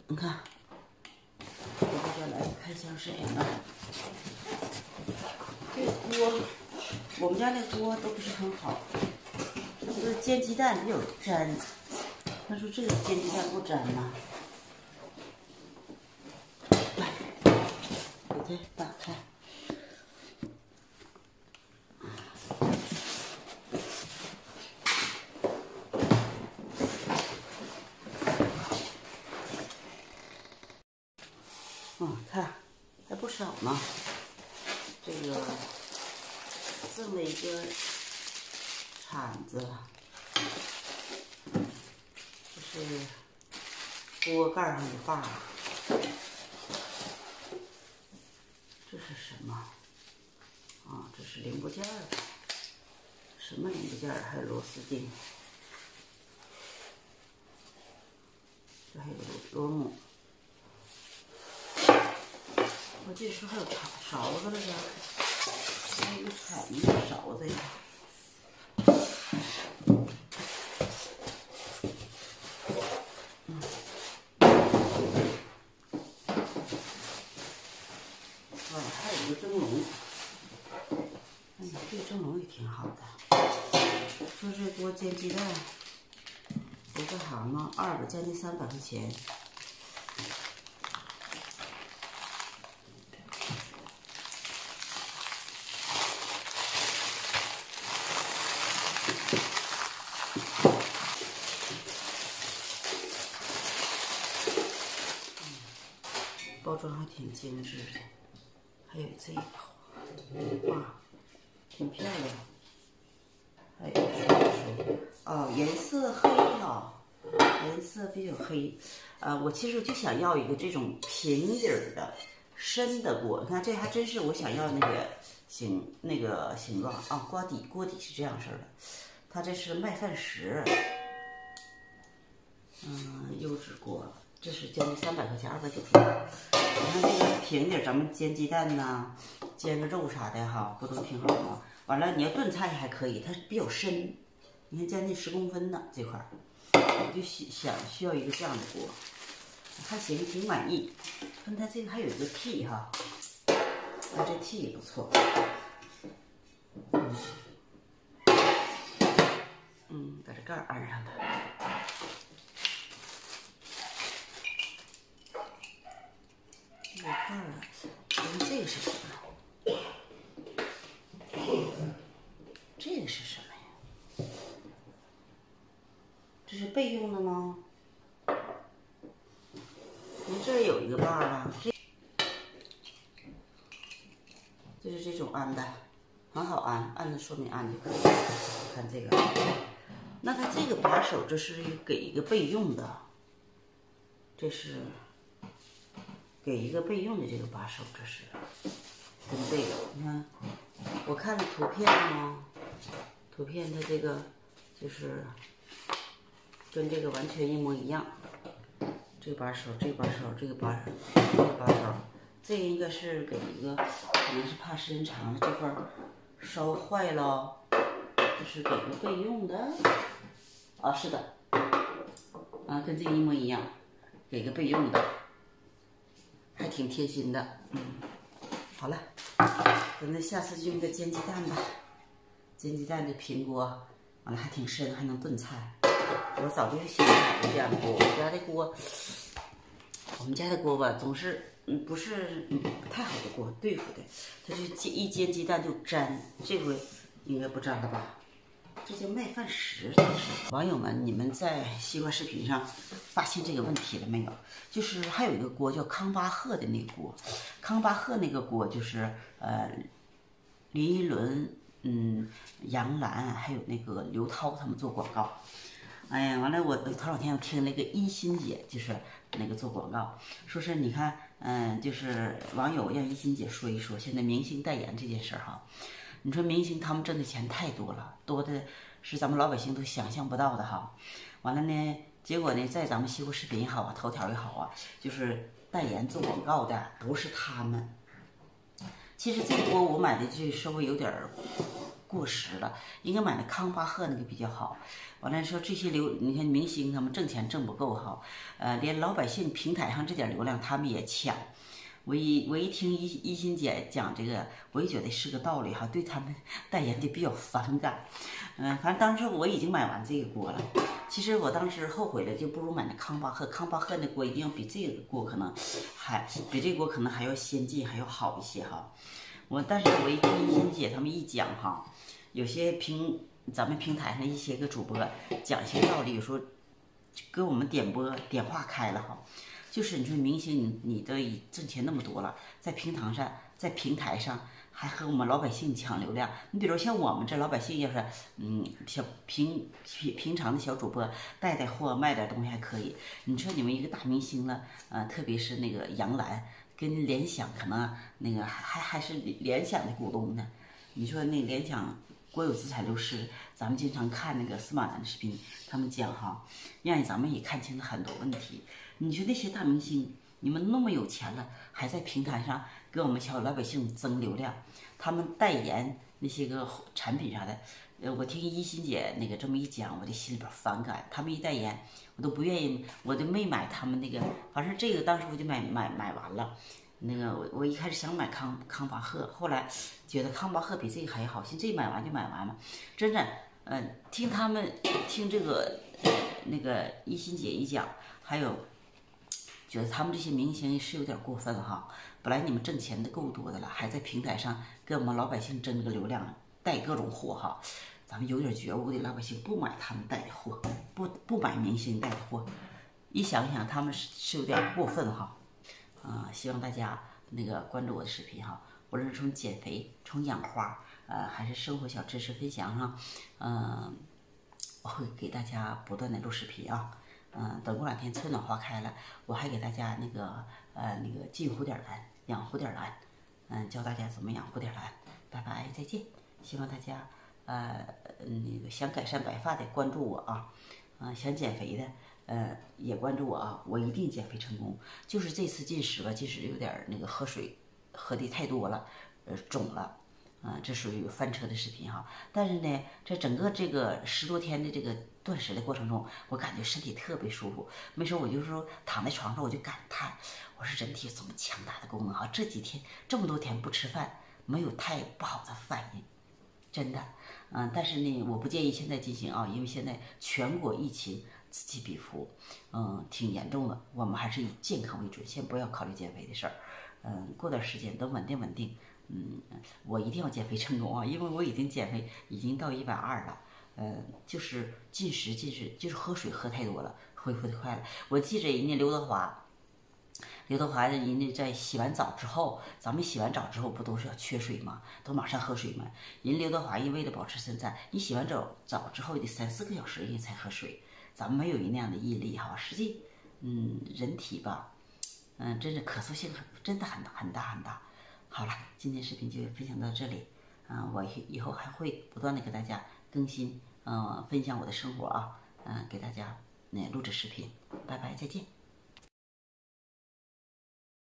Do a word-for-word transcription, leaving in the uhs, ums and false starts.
你看，我这边来开箱视频了。这锅，我们家那锅都不是很好，就是煎鸡蛋比较粘。他说这个煎鸡蛋不粘吗？来，给它打开。 嗯，看，还不少呢。这个赠了一个铲子，这是锅盖上的把。这是什么？啊，这是零部件儿。什么零部件儿？还有螺丝钉。这还有螺螺母。 我这时候还有勺勺子了呢，还有一个铲子、勺子呀。嗯。啊，还有一个蒸笼。哎呀，这个蒸笼也挺好的。说这锅煎鸡蛋，不干啥吗？二百将近三百块钱。 包装还挺精致的，还有这一口，哇，挺漂亮。还有说说，哦，颜色黑了，颜色比较黑。呃，我其实就想要一个这种平底儿的深的锅，你看这还真是我想要那个形那个形状啊。锅底锅底是这样式的，它这是麦饭石，嗯，优质锅。 这是将近三百块钱，二百九十九。你看这个平底，咱们煎鸡蛋呐、煎个肉啥的哈，不都挺好吗？完了，你要炖菜还可以，它比较深，你看将近十公分呢这块儿，我就想需要一个这样的锅，还行，挺满意。看它这个还有一个屉哈，啊，这屉也不错。嗯，嗯，把这盖儿安上吧。 这个盖儿啊，看这个是什么？这个是什么呀？这是备用的吗？你这有一个把儿啊，这这是这种安的，很好安，按着说明按就可以。看这个，那它这个把手这是给一个备用的，这是。 给一个备用的这个把手，这是跟这个，你看，我看了图片吗？图片它这个就是跟这个完全一模一样。这个把手，这个把手，这个把手，这个把手，这个应该是给一个，可能是怕时间长了这块烧坏了，这是给个备用的。啊，是的，啊，跟这个一模一样，给个备用的。 还挺贴心的，嗯，好了，咱们下次就用个煎鸡蛋吧。煎鸡蛋的平锅，完了还挺深，还能炖菜。我早就喜欢买这样的锅，我们家的锅，我们家的锅吧，总是嗯不是嗯不太好的锅对付的，它就煎一煎鸡蛋就粘，这回应该不粘了吧？这叫麦饭石。网友们，你们在西瓜视频上发现这个问题了没有？就是还有一个锅叫康巴赫的那个锅，康巴赫那个锅就是呃林依轮、嗯杨澜还有那个刘涛他们做广告。哎呀，完了我头两天我听那个一心姐就是那个做广告，说是你看，嗯，就是网友让一心姐说一说现在明星代言这件事儿哈。你说明星他们挣的钱太多了，多的是咱们老百姓都想象不到的哈。完了呢，结果呢，在咱们西瓜视频也好啊，头条也好啊，就是代言做广告的不是他们。其实这锅我买的就稍微有点过时了，应该买那康巴赫那个比较好。完了说这些流，你看明星他们挣钱挣不够哈，呃，连老百姓平台上这点流量他们也抢。我一我一听一一心姐讲这个，我也觉得是个道理哈，对他们代言的比较反感。嗯，反正当时我已经买完这个锅了。其实我当时后悔了，就不如买那康巴赫。康巴赫那锅一定要比这个锅可能还比这锅可能还要先进，还要好一些哈。我但是我一听一心姐他们一讲哈，有些平咱们平台上一些个主播讲一些道理，有时候给我们点播点化开了哈。就是你说明星你你都挣钱那么多了，在平台上在平台上还和我们老百姓抢流量。你比如像我们这老百姓，要是嗯小平平平常的小主播带带货卖点东西还可以。你说你们一个大明星了，呃，特别是那个杨澜跟联想，可能那个还还是联想的股东呢。你说那联想国有资产流失，咱们经常看那个司马南的视频，他们讲哈，让咱们也看清了很多问题。你说那些大明星，你们那么有钱了，还在平台上给我们小老百姓增流量，他们代言那些个产品啥的，呃，我听一心姐那个这么一讲，我的心里边反感。他们一代言，我都不愿意，我都没买他们那个，反正这个当时我就买买买完了。那个我我一开始想买康康巴赫，后来觉得康巴赫比这个还好，寻思这买完就买完了。真的，嗯、呃，听他们听这个呃那个一心姐一讲，还有。觉得他们这些明星是有点过分哈，本来你们挣钱的够多的了，还在平台上跟我们老百姓争这个流量，带各种货哈。咱们有点觉悟的老百姓不买他们带的货，不不买明星带的货，一想想他们是是有点过分哈。啊、呃，希望大家那个关注我的视频哈，无论是从减肥、从养花，呃，还是生活小知识分享上，嗯、呃，我会给大家不断的录视频啊。嗯，等过两天春暖花开了，我还给大家那个呃那个进蝴蝶兰，养蝴蝶兰，嗯，教大家怎么养蝴蝶兰。拜拜，再见。希望大家呃那个想改善白发的关注我啊，啊、呃、想减肥的呃也关注我啊，我一定减肥成功。就是这次进食吧，进食有点那个喝水喝的太多了，呃肿了。啊、呃，这属于翻车的视频哈。但是呢，在整个这个十多天的这个断食的过程中，我感觉身体特别舒服。没说，我就说躺在床上我就感叹，我说人体有这么强大的功能哈！这几天这么多天不吃饭，没有太不好的反应，真的。嗯，但是呢，我不建议现在进行啊，因为现在全国疫情此起彼伏，嗯，挺严重的。我们还是以健康为准，先不要考虑减肥的事儿。嗯，过段时间等稳定稳定。嗯，我一定要减肥成功啊！因为我已经减肥已经到一百二了，呃，就是进食进食就是喝水喝太多了，恢复的快了。我记着人家刘德华，刘德华人家在洗完澡之后，咱们洗完澡之后不都是要缺水吗？都马上喝水吗？人刘德华因为了保持身材，你洗完澡澡之后得三四个小时人家才喝水，咱们没有那样的毅力哈。实际，嗯，人体吧，嗯，真是可塑性真的很很大很大。好了，今天视频就分享到这里，啊、呃，我以后还会不断的给大家更新，嗯、呃，分享我的生活啊，嗯、呃，给大家那录制视频，拜拜，再见。